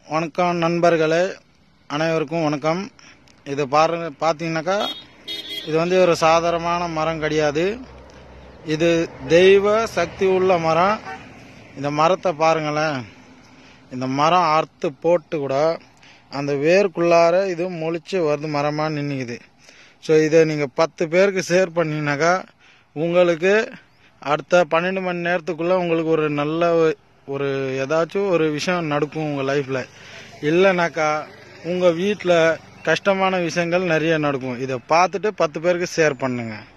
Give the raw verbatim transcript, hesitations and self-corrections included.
வணக்கம் நண்பர்களே, அனைவருக்கும் வணக்கம். இது பாருங்க, பார்த்தீங்கன்னாக்கா இது வந்து ஒரு சாதாரணமான மரம் கிடையாது. இது தெய்வ சக்தி உள்ள மரம். இந்த மரத்தை பாருங்களேன். இந்த மரம் அறுத்து போட்டு கூட அந்த வேருக்குள்ளார இது முளைச்சி வருது, மரமாக நின்றுக்குது. ஸோ இதை நீங்கள் பத்து பேருக்கு ஷேர் பண்ணிங்கனாக்கா உங்களுக்கு அடுத்த பன்னெண்டு மணி நேரத்துக்குள்ளே உங்களுக்கு ஒரு நல்ல ஒரு ஏதாச்சும் ஒரு விஷயம் நடக்கும் உங்கள் லைஃப்பில். இல்லைனாக்கா உங்கள் வீட்டில் கஷ்டமான விஷயங்கள் நிறைய நடக்கும். இதை பார்த்துட்டு பத்து பேருக்கு ஷேர் பண்ணுங்கள்.